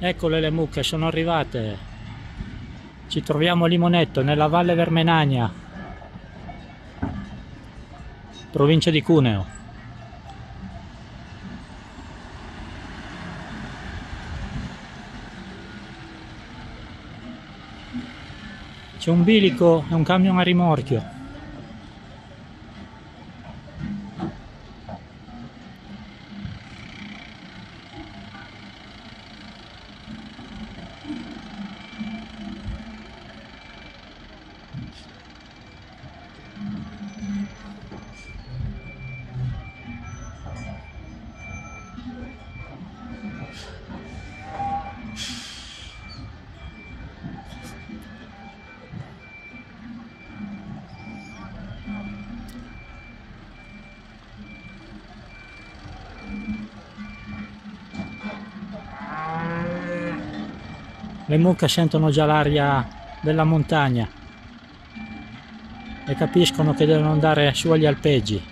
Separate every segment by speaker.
Speaker 1: Eccole le mucche, sono arrivate. Ci troviamo a Limonetto, nella Valle Vermenagna, provincia di Cuneo. C'è un bilico e un camion a rimorchio. Le mucche sentono già l'aria della montagna e capiscono che devono andare su agli alpeggi.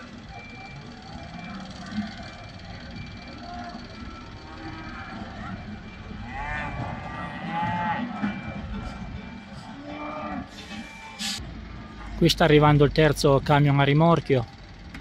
Speaker 1: Qui sta arrivando il terzo camion a rimorchio.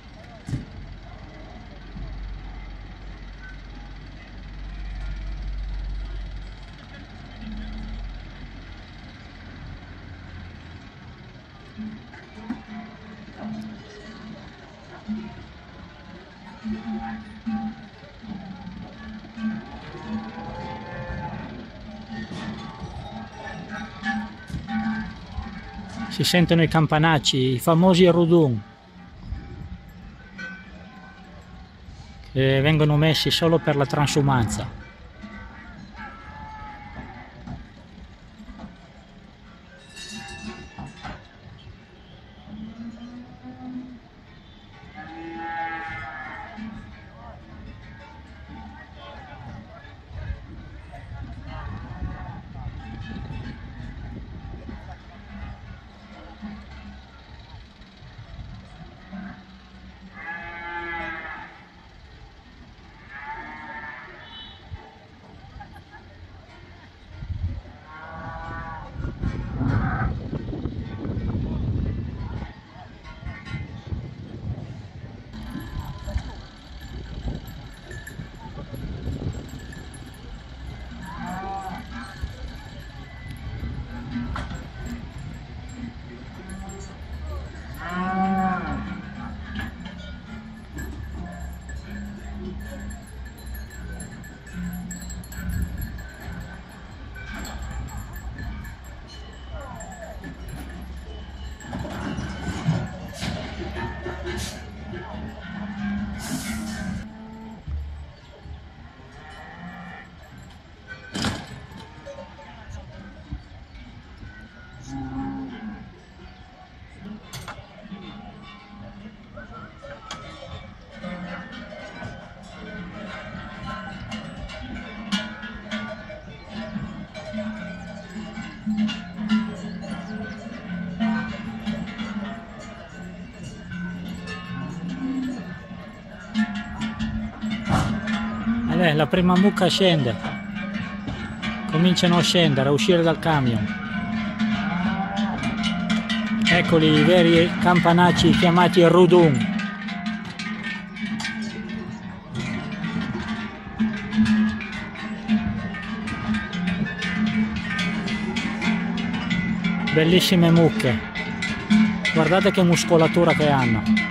Speaker 1: Si sentono i campanacci, i famosi rudun, che vengono messi solo per la transumanza. La prima mucca scende, cominciano a scendere, a uscire dal camion. Eccoli i veri campanacci chiamati rudun. Bellissime mucche, guardate che muscolatura che hanno.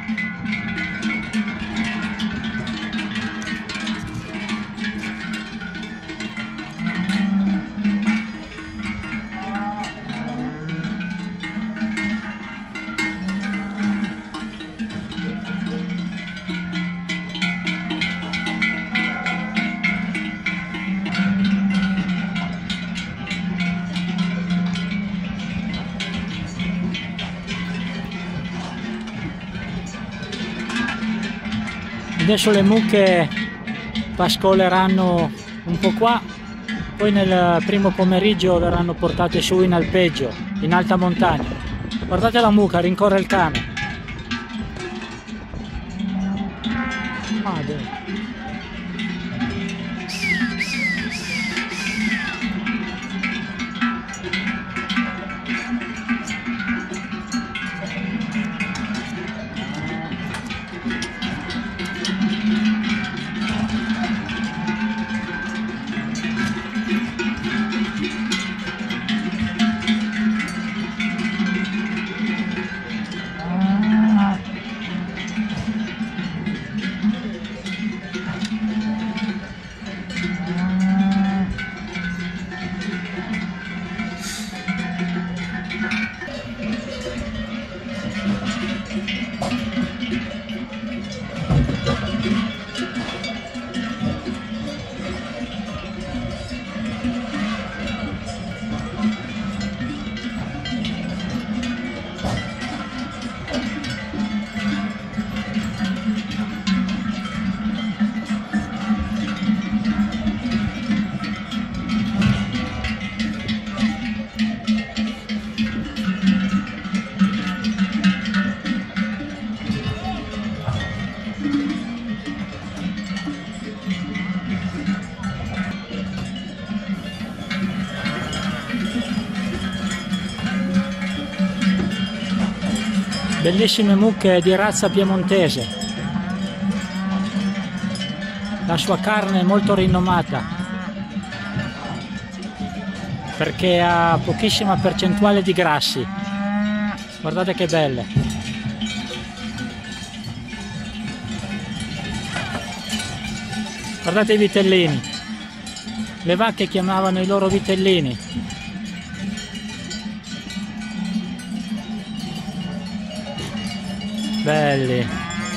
Speaker 1: Adesso le mucche pascoleranno un po' qua, poi nel primo pomeriggio verranno portate su in alpeggio, in alta montagna. Guardate la mucca, rincorre il cane. Madre. bellissime mucche di razza piemontese. La sua carne è molto rinomata perché ha pochissima percentuale di grassi. Guardate che belle. Guardate i vitellini. Le vacche chiamavano i loro vitellini. Belli.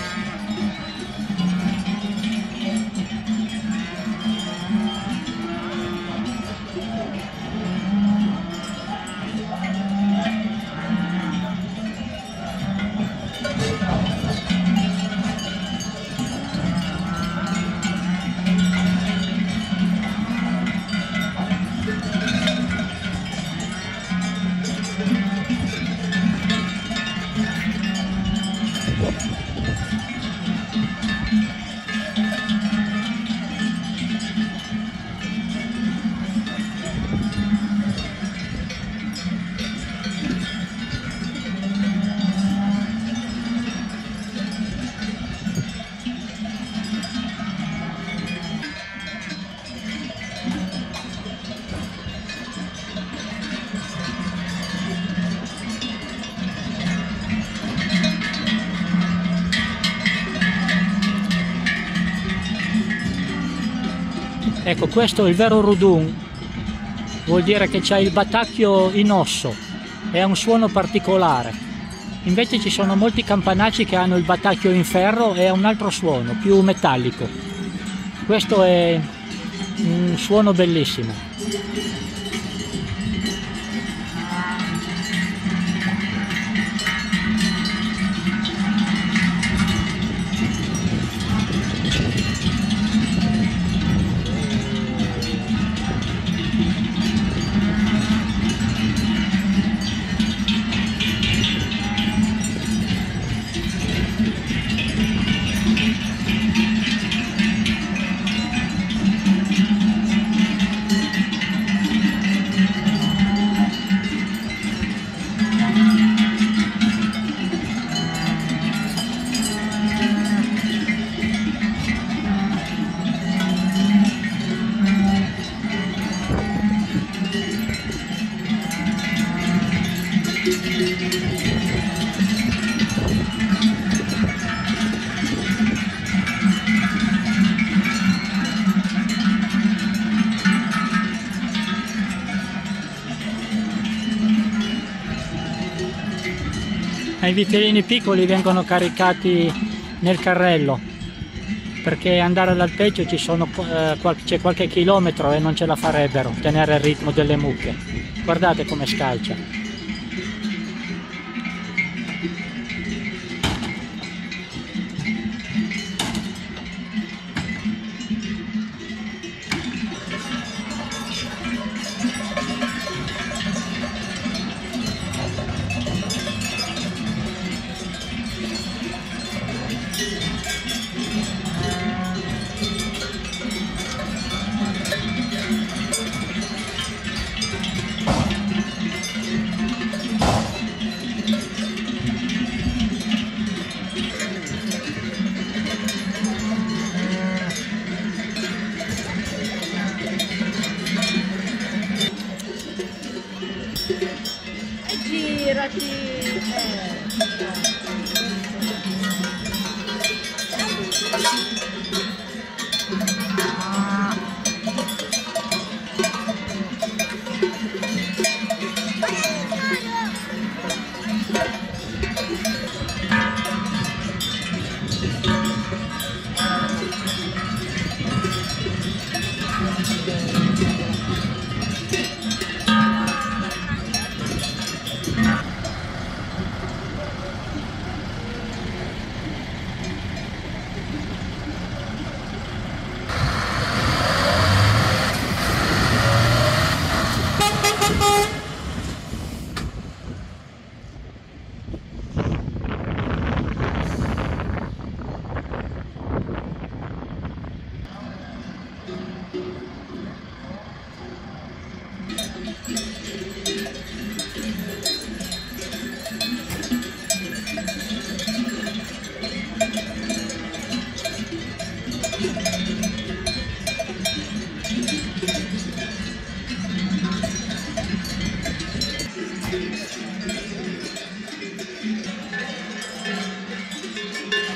Speaker 1: Ecco, questo è il vero rudun, vuol dire che c'ha il batacchio in osso e ha un suono particolare. Invece ci sono molti campanacci che hanno il batacchio in ferro e ha un altro suono, più metallico. Questo è un suono bellissimo. I vitellini piccoli vengono caricati nel carrello perché andare all'alpeggio c'è qualche chilometro e non ce la farebbero tenere il ritmo delle mucche. Guardate come scalcia.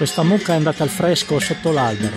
Speaker 1: Questa mucca è andata al fresco sotto l'albero.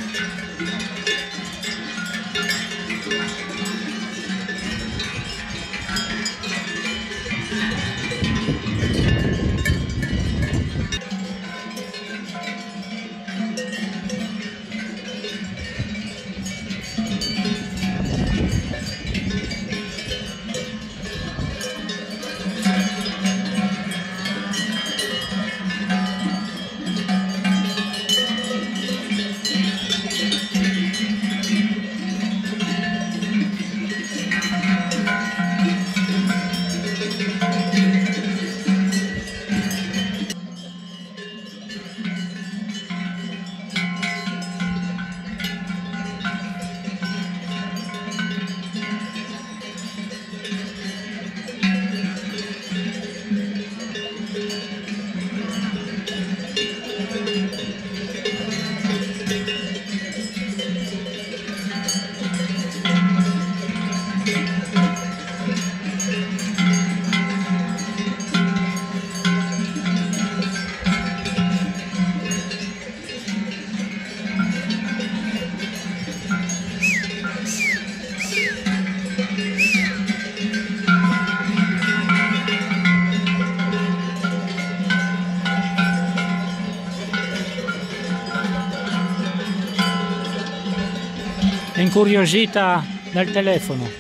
Speaker 1: È incuriosita dal telefono.